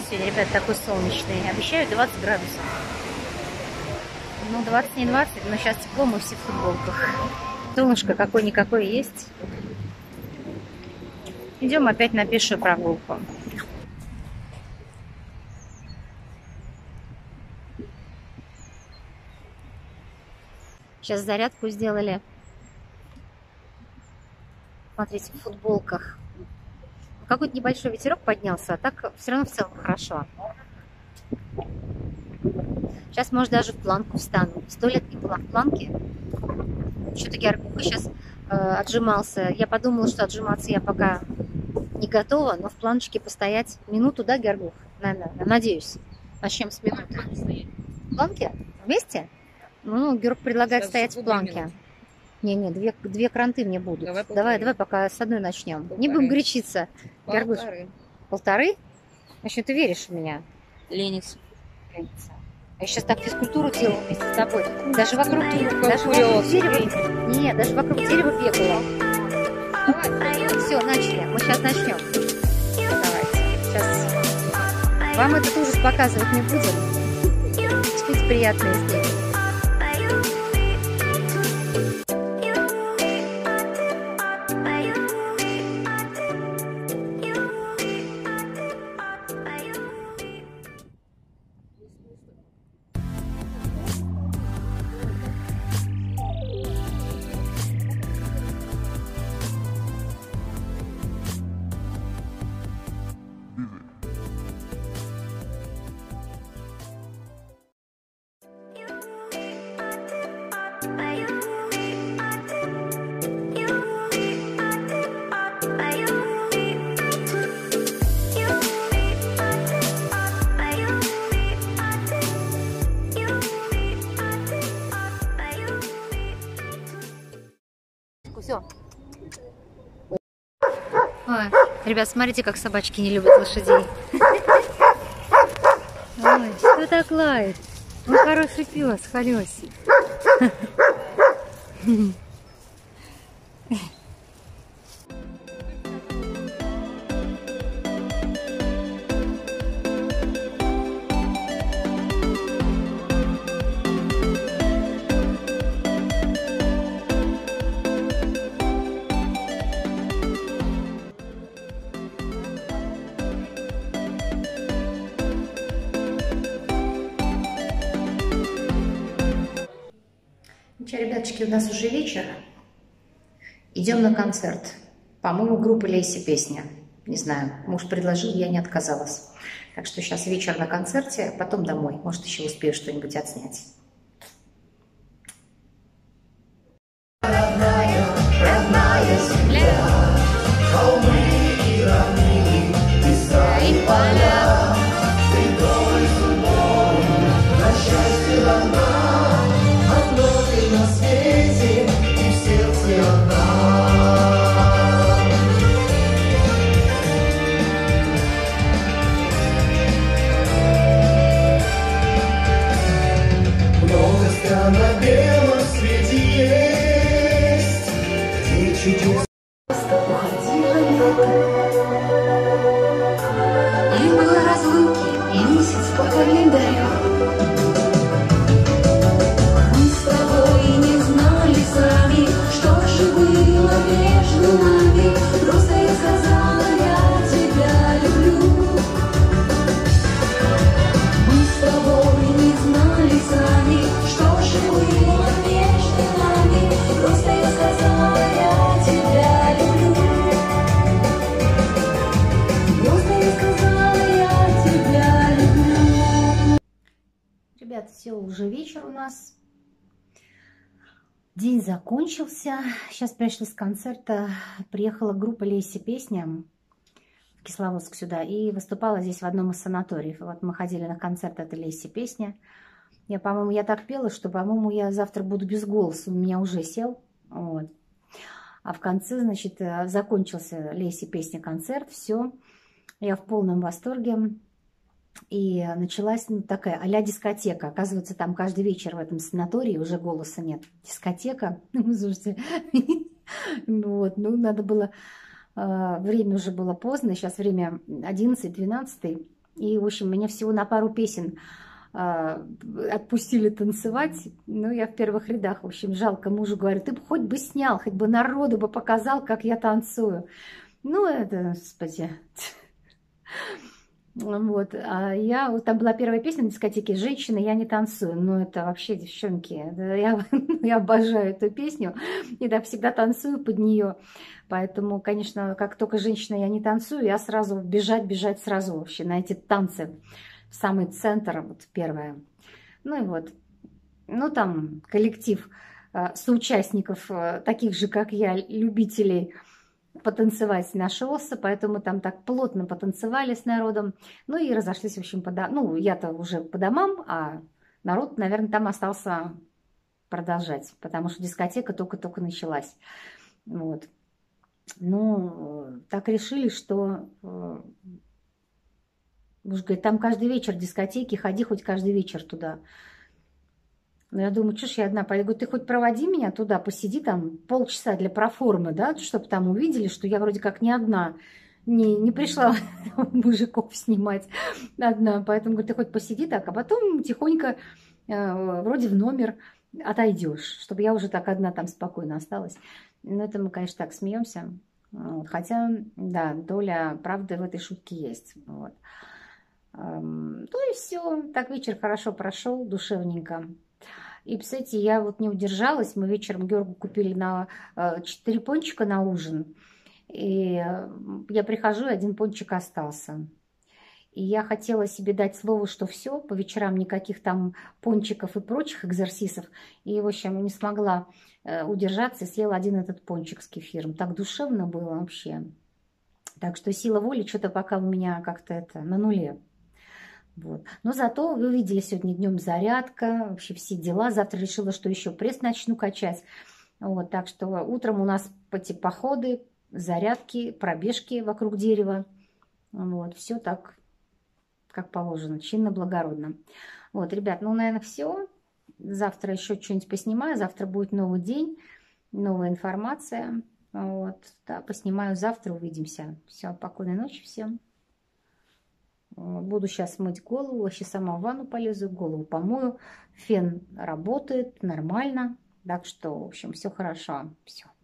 сегодня, ребят, такой солнечный. Обещают 20 градусов. Ну, 20 не 20, но сейчас тепло, мы все в футболках. Солнышко какое-никакое есть. Идем опять на пешую прогулку. Сейчас зарядку сделали. Смотрите, в футболках. Какой-то небольшой ветерок поднялся, а так все равно в целом хорошо. Сейчас, может, даже в планку встану. 100 лет не была в планке. Что-то Георгуха сейчас отжимался. Я подумала, что отжиматься я пока не готова, но в планочке постоять минуту, да, Георгух? Наверное, надеюсь. Начнем с минуты. В планке? Вместе? Ну, Георг предлагает стоять в планке. Не, две кранты мне будут. Давай, пока с одной начнем. Не будем горячиться. Георгуш, 1,5? Значит, ты веришь в меня? Ленится. Я сейчас так физкультуру делала вместе с тобой. Даже вокруг дерева. Нет, даже вокруг дерева бегала. Все, начали. Мы сейчас начнем. Давайте. Сейчас. Вам этот ужас показывать не будем. Что-то приятное здесь. Все. Ой, ребят, смотрите, как собачки не любят лошадей. Ой, что так лает? Он хороший пес, Халёсь. Ребяточки, у нас уже вечер. Идем на концерт. По-моему, группа Лейси песня. Не знаю, муж предложил, я не отказалась. Так что сейчас вечер на концерте, потом домой. Может, еще успею что-нибудь отснять. Родная земля, холмы и равнины, леса и поля, ты долей судьбой на счастье дана. На свете и в сердце одна. Много стран на белом свете есть, где чудес уходила лето. Не было разлуки и месяц по календарю. Между нами просто я сказала, я тебя люблю. Мы с тобой не знали сами, что же было между нами. Просто я сказала, я тебя люблю. Просто я сказала, я тебя люблю. Ребята, все, уже вечер у нас. День закончился. Сейчас пришли с концерта. Приехала группа Лейси песня в Кисловодск сюда и выступала здесь в одном из санаториев. Вот мы ходили на концерт этой Лейси песня. Я, по-моему, я так пела, что, по-моему, я завтра буду без голоса. У меня уже сел. Вот. А в конце, значит, закончился Лейси песня концерт. Все. Я в полном восторге. И началась такая а-ля дискотека. Оказывается, там каждый вечер в этом санатории уже голоса нет. Дискотека. Ну, слушайте, вот, ну, надо было... Время уже было поздно. Сейчас время 11-12. И, в общем, меня всего на пару песен отпустили танцевать. Ну, я в первых рядах, в общем, жалко. Мужу говорю, ты бы хоть бы снял, хоть бы народу бы показал, как я танцую. Ну, это, господи. Вот, а я, вот там была первая песня на дискотеке «Женщина, я не танцую». Ну, это вообще, девчонки, я обожаю эту песню, и да, всегда танцую под нее. Поэтому, конечно, как только «Женщина, я не танцую», я сразу бежать сразу вообще на эти танцы, в самый центр, вот первое. Ну и вот, ну там коллектив соучастников, таких же, как я, любителей потанцевать нашелся, поэтому там так плотно потанцевали с народом, ну и разошлись, в общем, ну, я-то уже по домам, а народ, наверное, там остался продолжать, потому что дискотека только-только началась. Вот. Ну, так решили, что, уж говорит, там каждый вечер дискотеки, ходи хоть каждый вечер туда. Но я думаю, что ж я одна пойду? Я говорю, ты хоть проводи меня туда, посиди там полчаса для проформы, да, чтобы там увидели, что я вроде как не одна, не пришла мужиков снимать одна. Поэтому, говорю, ты хоть посиди так, а потом тихонько вроде в номер отойдешь, чтобы я уже так одна там спокойно осталась. Но это мы, конечно, так смеемся. Вот. Хотя, да, доля правды в этой шутке есть. Вот. Ну и все. Так вечер хорошо прошел, душевненько. И, кстати, я вот не удержалась. Мы вечером Георгу купили на 4 пончика на ужин. И я прихожу, и один пончик остался. И я хотела себе дать слово, что все, по вечерам никаких там пончиков и прочих экзерсисов. И, в общем, не смогла удержаться и съела один этот пончик с кефиром. Так душевно было вообще. Так что сила воли что-то пока у меня как-то это на нуле. Вот. Но зато вы видели сегодня днем зарядка, вообще все дела. Завтра решила, что еще пресс начну качать. Вот, так что утром у нас походы, зарядки, пробежки вокруг дерева. Вот, все так, как положено, чинно-благородно. Вот, ребят, ну, наверное, все. Завтра еще что-нибудь поснимаю. Завтра будет новый день, новая информация. Вот, да, поснимаю завтра, увидимся. Все, спокойной ночи всем. Буду сейчас мыть голову, вообще сама в ванну полезу, голову помою. Фен работает нормально, так что, в общем, все хорошо. Все.